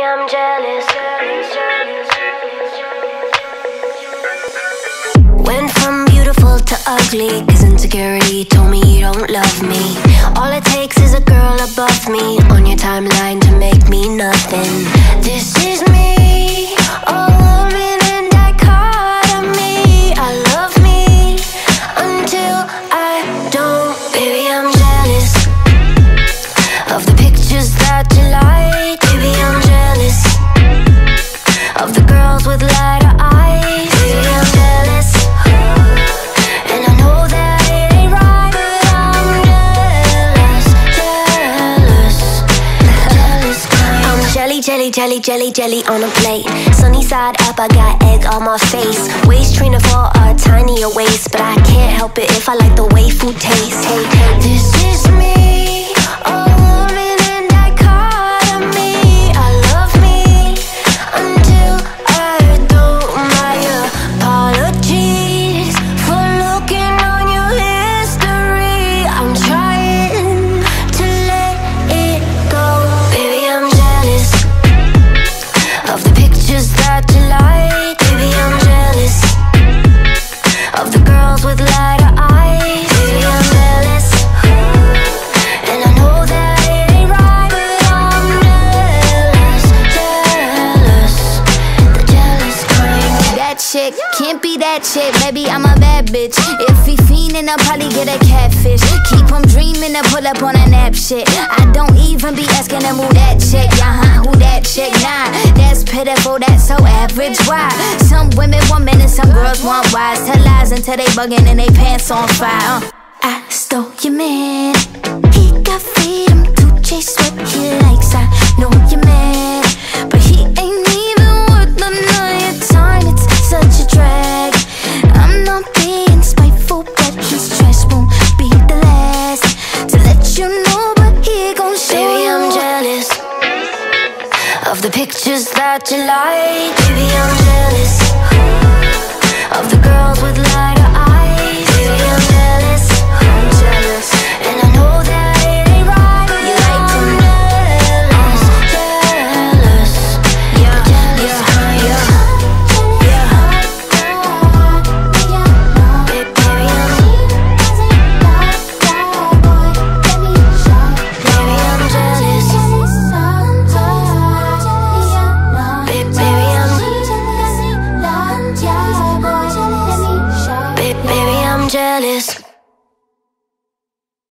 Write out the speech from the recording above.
I'm jealous. Went from beautiful to ugly, cause insecurity told me you don't love me. All it takes is a girl above me on your timeline to make me nothing. This is me, a woman in dichotomy. I love me until I don't. Baby, I'm jealous of the pictures that you like. Baby, I'm jealous of the girls with lighter eyes. Baby, I'm jealous, and I know that it ain't right, but I'm jealous kind. I'm jelly on a plate. Sunny side up, I got egg on my face. Waist trainer for a tinier waist, but I can't help it if I like the way food tastes. Hey, this is me, a woman in dichotomy. I love me until I don't. My apologies for looking on your history. I'm trying to let it go. Baby, I'm jealous of the pictures that you like. Baby, I'm jealous of the girls with lighter eyes. Baby, I'm jealous, and I know that it ain't right, but I'm jealous, the jealous kind. That chick can't be that chick, baby, I'm a bad bitch. If he fiendin', I'll probably get a catfish. Keep him dreamin' to pull up on a nap shit. I don't even be asking him who that chick. Who that chick? Nah, that's pitiful, that's so average. Why? Some women want men and some girls want wives. Tell lies until they buggin' and they pants on fire. I stole your man. He got freedom to chase what he likes. I know you're mad, but he ain't even worth none of your time. It's such a drag. I'm not being spiteful, but his trash won't be the last to let you know, but he gon' show. Baby, I'm jealous of the pictures that you like. Baby, I'm jealous of the girls with light